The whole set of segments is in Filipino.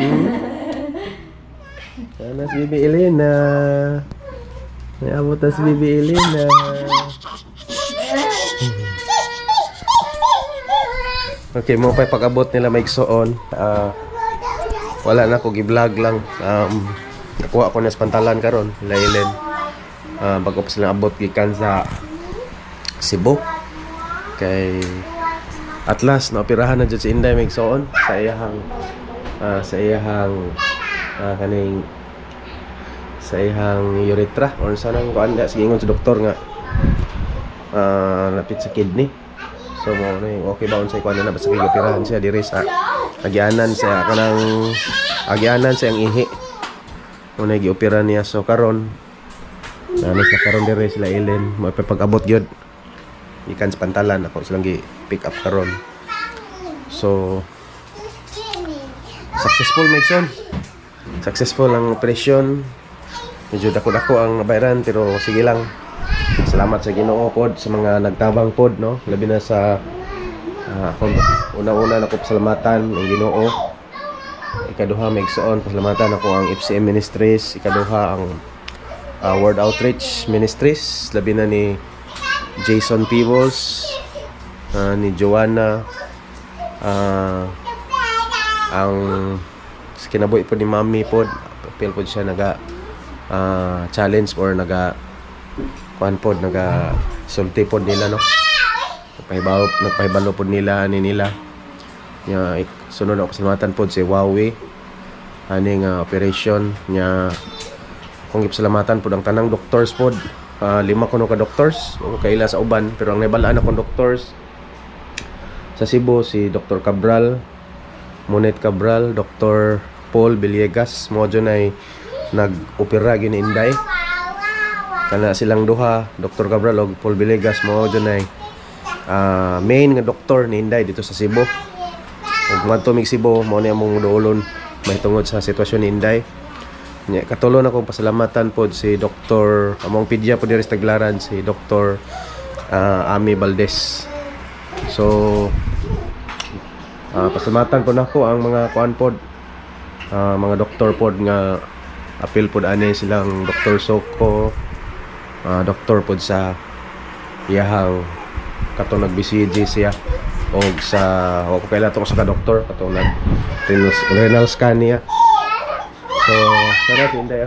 Sana si Bibi Elena. May abot na si Bibi Elena. Okay, mo pa pag-abot nila maigsoon. Wala na ako gi-vlog lang. Nakuha ko na sa pantalan karon, Lailen. Bago pa sila abot gikan sa Cebu. Kay at last naoperahan na jud si Inday maigsoon sa iyahang kaning sa iyang urethra or sanang kuan da sige ingon sa doktor nga lapit sa kidney. So mo na okay ba unsay kuan na basta gi-operahan siya diri sa agianan sa kanang agianan sa iyang ihi. Muna gi-opera niya so karon nanis na karon diri sila Ellen mo pag-abot gyud ikan sa pantalan ako silang gi-pick up karon. So successful Mason. Successful ang operasyon. Medyo dako-dako ang nabayaran pero sige lang. Salamat sa Ginoo pod sa mga nagtabang pod no. Labi na sa una-una nako pasalamatan ang Ginoo. Ikaduha maigsoon pasalamatan ako ang FCM Ministries, ikaduha ang World Outreach Ministries, labi na ni Jason Peebles, ni Joanna, ang kinabuhi po ni Mami po, appeal po siya naga challenge or naga kuan po, naga sulti po nila no. Nagpahibalo po nila ani nila. Nya sunod ako pasalamatan po si Huawei aning operation nya kung gipasalamatan po ang tanang doctors po. 5 kuno ka doctors o kaila sa uban pero ang nabalaan akong doctors sa Cebu si Dr. Cabral, Monet Cabral, Dr. Paul Villegas mo dyan ay nag-opera gini Inday kana silang duha Dr. Cabral o Paul Villegas mo dyan ay main nga doktor ni Inday dito sa Cebu. Ug madto mig Cebu mo ni among duolon mahitungod sa sitwasyon ni Inday. Nya katulon akong pasalamatan pod si Dr. among pedya pod diri sa Taglaran si Dr. Ami Valdez. So pasalamatan po nako ang mga kuan pod mga doktor pod nga apil pod ani silang Dr. Soko, doktor pod sa iyahang kato nag-BCG siya og sa wako kaila to sa doktor kato nag renal scan niya. So sana si Inday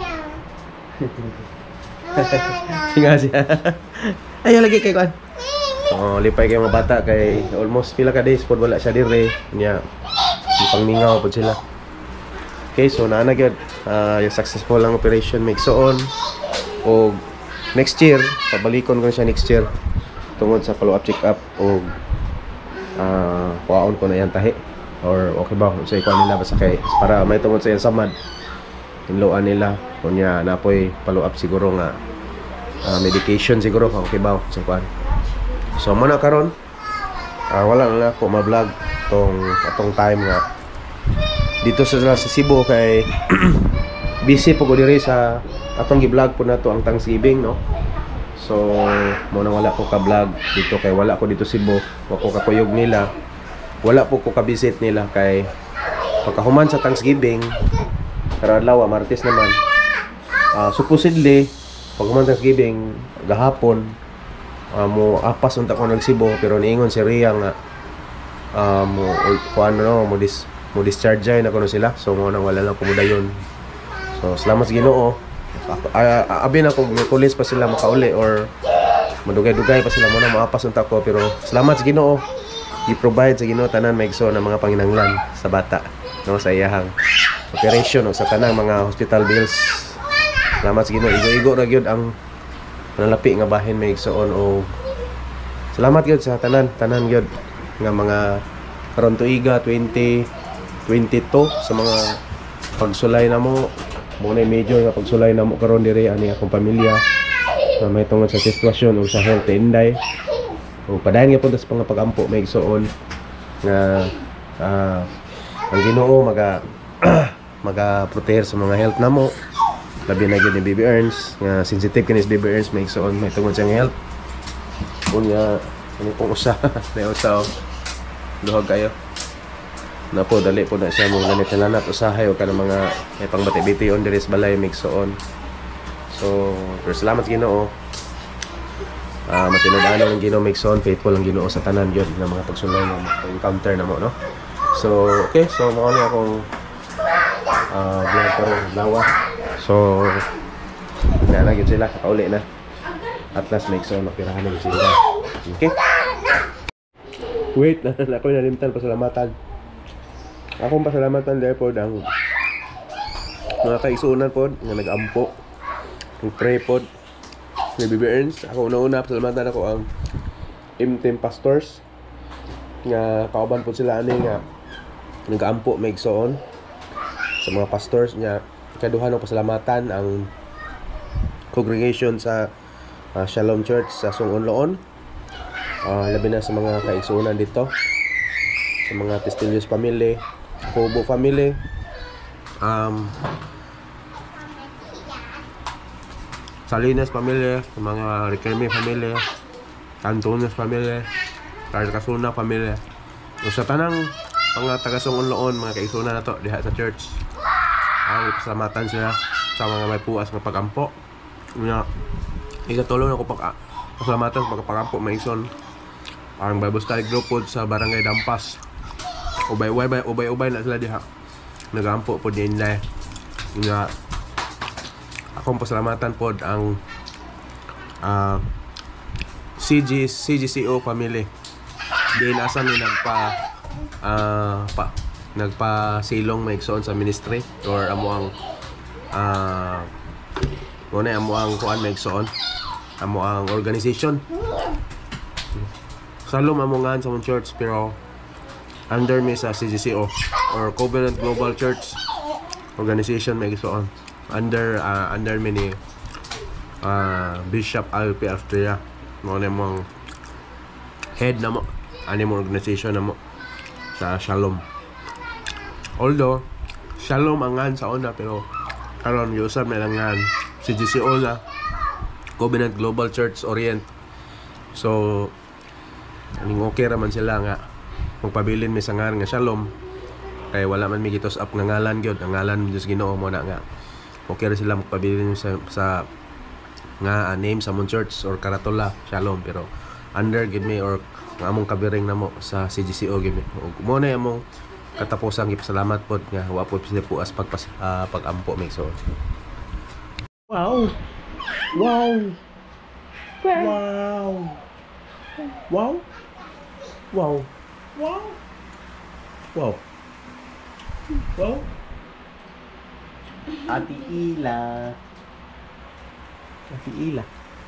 singa siya ayo lagi kay kuan lipay kay mga bata kay almost pila ka days pod wala siya dire niya pangmingaw pod sila. Okay, so naana gyud yung successful ang operation maigsoon og next year pabalikon ko siya next year tungod sa follow up check up og kuhaon ko na yan tahi or okay ba sa ikuan nila basta kay para may tungod sa yan samad inloan nila kunya napoy follow up siguro nga medication siguro okay ba sa ikuan. So muna karon wala na ako ma-vlog atong time nga dito sa Cebu kay busy po ko diri sa atong gi-vlog po nato ang Thanksgiving no. So mo nang wala ko ka-vlog dito kay wala ko dito Cebu, wala ko kakuyog nila, wala po ko ka-visit nila kay pagkahuman sa Thanksgiving karadlaw Martes naman supposedly paghuman Thanksgiving gahapon mo apas unta ko nag Cebu pero niingon si Ria nga mo discharge na kuno sila. So mo nang wala lang kumudayon. So salamat sa Ginoo. Abi na kung Miyerkules pa sila makauli or madugay-dugay pa sila mo nang maapas unta ko pero salamat sa Ginoo. I-provide sa Ginoo tanan maigso na mga panginahanglan sa bata no sa iyahang operation o sa tanang mga hospital bills. Salamat sa Ginoo. Igo-igo ra gyud ang nalapi nga bahin maigsoon o salamat gyud sa tanan gyud nga mga karon tuiga 2022 sa mga pagsulay na mo na major nga pagsulay na mo karon diri ani akong pamilya na may tungod sa sitwasyon o sa health Inday o padayon gyud sa mga pag-ampo maigsoon nga ang Ginoo maga-protect sa mga health namo labi na gyud ni Baby Ernst nga sensitive kini si Baby Ernst maigsoon may tungod sa health kunya ani pong usa na usaw luhag kayo. na po dali po na siya mong nanitalanat usahay o ka ng mga may pangbati-biti on diri sa balay migsoon. So pero salamat Ginoo. Matinudaan ng Ginoo migsoon, faithful ang Ginoo sa tanan gyud ng mga pagsulay nga encounter na mo no. So okay, so mao ni akong vlog ko lawa. So na gyud sila kauli na. At last migsoon napirahan na gyud sila. Okay. Wait, ako nalimtan pasalamatan. Akong pasalamatan dahil po ang mga kaisunan po nga nag-ampo, nag-pray po ni Baby Ernst. Ako una-una pasalamatan ako ang team pastors nga kauban po sila ani nga nag-ampo maigsoon sa mga pastors nga. Ikaduha ng pasalamatan ang congregation sa Shalom Church sa Sungon-Loon, labi na sa mga kaisunan dito, sa mga Testilios family, Kubo family, Salinas family, mga Riquelme family, Cantones family, Carcasona family. O sa tanang mga taga-Sungon-Loon, mga kaisunan na to diha sa church, ang ipasalamatan sila sa mga may puas ng pagampo. Ikatulong ako pasalamatan sa pagpagampo maison ang Bible Study Group po sa Barangay Dampas. Ubay na sila diha. Nagampo po din na nga akong pasalamatan po ang CGCO family. Di nasa mi nagpa-silong maigsoon sa ministry or amo ang amo ang kuan maigsoon, amo ang organization. Salom amongan sa mong church pero under me sa CGCO or Covenant Global Church organization may gisoon under me ni Bishop Alpi Astria mo na mong head na mo ani mo organization na mo sa Shalom. Although Shalom angan sa una pero karon giusab na lang ngan CGCO na Covenant Global Church Orient. So aning okay raman sila nga magpabilin mi sa nga Shalom kay wala man mi gitos up nga ngalan gyud, ang ngalan Dios Ginoo mo na nga okay ra sila magpabilin sa nga name sa mong church or karatula Shalom pero under gid mi or nga among kabiring namo sa CGCO gid mi. Mo na among katapusang ipasalamat pod nga wa pod sila puas pag-ampo mi so. Wow. Wow. Wow. Wow. Wow. Wow. Wow. Wow. Ate Ila. Ate Ila.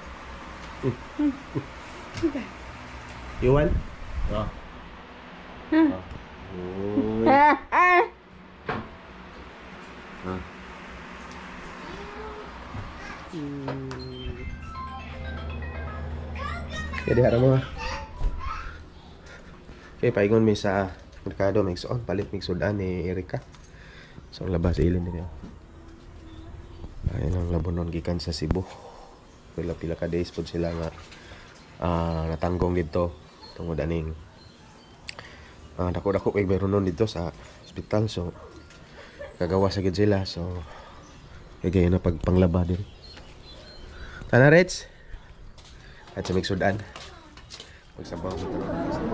You want? Oh. Oh. Jadi harap mo. Okay, paingon mi sa merkado migsoon, palit migsudan ni Erika. So labas ilin dito. Ayun ang labonon gikan sa Cebu. Pila ka days pod sila nga natanggong dito tungod aning dako-dako kay meron dito sa ospital so gagawa sa gid sila so kaya na pagpanglaba din. Tana Reds. At sa migsudan. Pagsabaw sa tanan.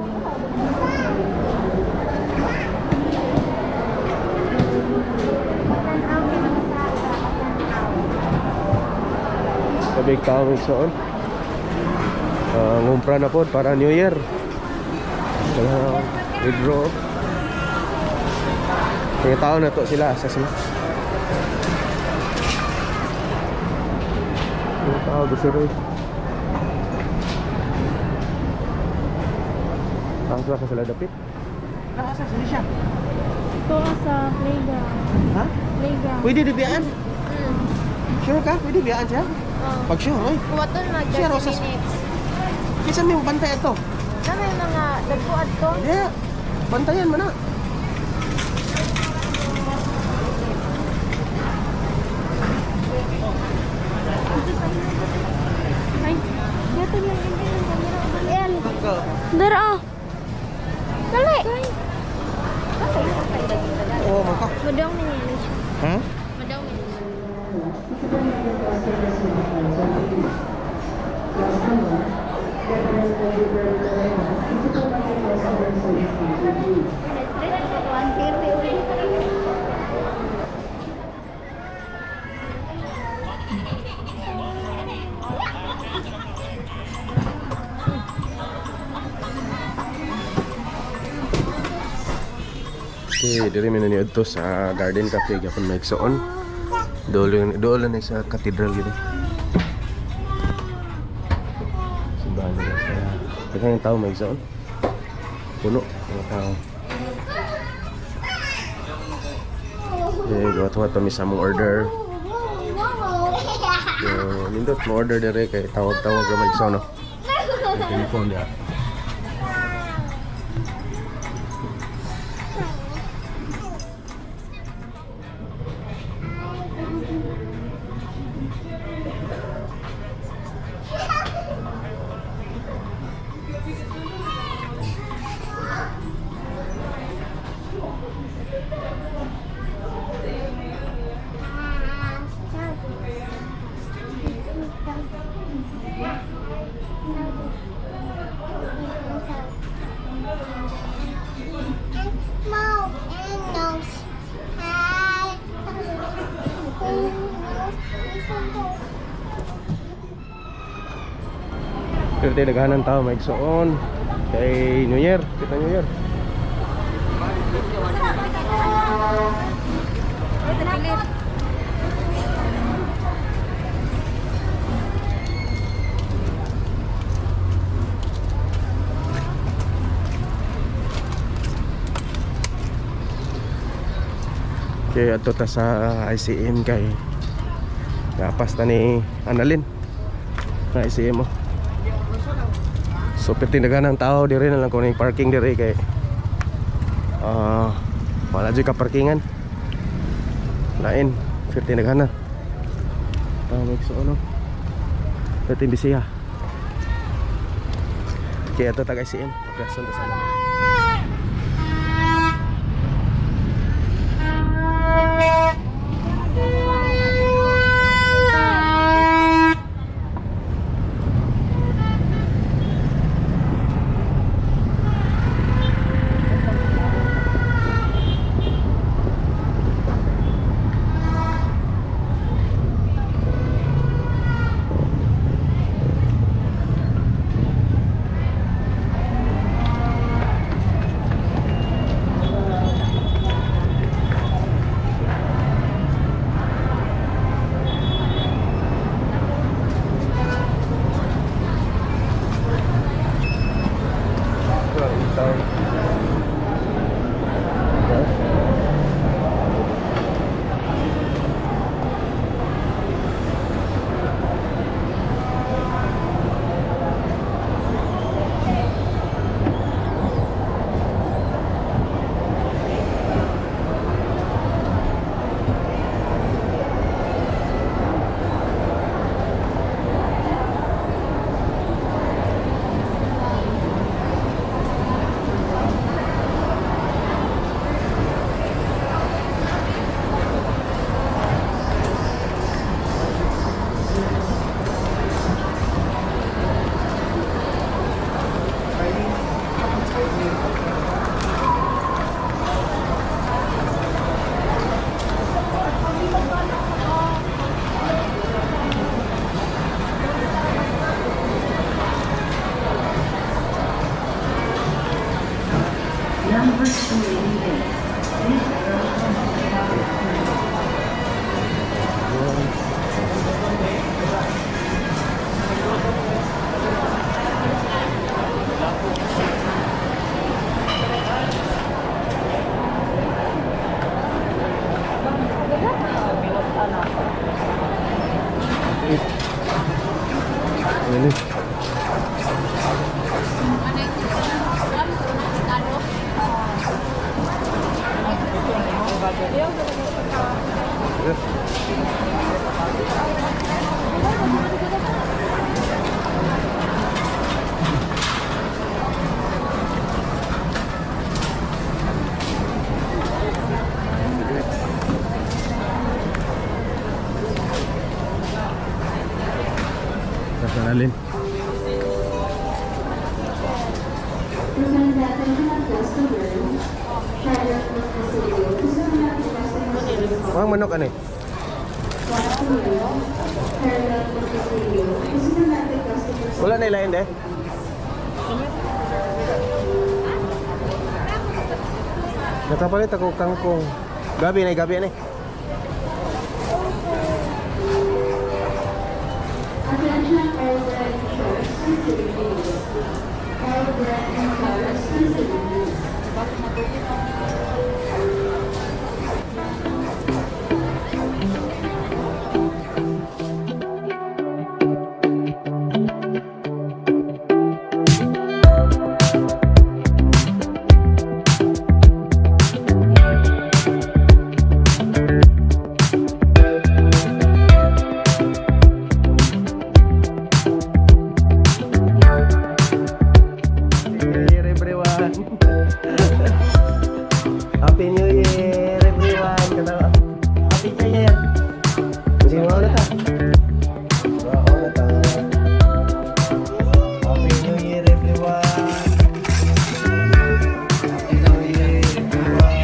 Big tao migsoon. Ngumpra na po para New Year. Withdraw. Kaya tao na to sila sa sila. Kaya tao gusto rin. Asa ka sila dapit? Asa sila siya? Ito sa playground. Ha? Playground. Pwede dibiyaan? Sure ka? Pwede biyaan siya? Pag sure, oy. Kuwaton mag 30 minutes. Kisa may bantay ito? Ano yung mga dagpuan to? Yeah. Bantayan mo na. Ay, dito lang yung camera. El. Dara. Dali. Oo, maka. Madong nangyari siya. Ha? Madong Okay, diri man ni adto sa Garden Cafe gyapon maigsoon. Dool na sa cathedral gid. Simbahan nila sa daghang tao maigsoon. Puno mga tao. Gawat-wat pa mi sa mong order. Nindot mo order dire kay tawag-tawag ra maigsoon no. Ang telephone dia. Pero tayo naghahanang tao maigsoon kay New Year, kita New Year. Okay, ato ta sa ICM kay kapas ta ni Annalyn na ICM mo. So pertindagan ng tao dire na lang kung yung parking dire kay wala dyan ka parkingan lain pertindagan na tawag so ano pertin bisiya. Okay, ato ta ICM pagkasun ta sa namin. Ayaw, Mga manok ano eh? Wala na ilahin deh. Nakapalit ako kangkong. Gabi na, gabi na eh. Happy New Year everyone. Happy New Year. Masih mau na ta? Mau na ta. Happy New Year everyone. Happy New Year everyone.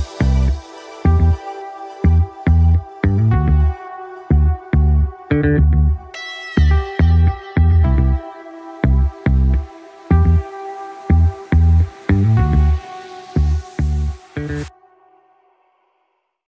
Thank you.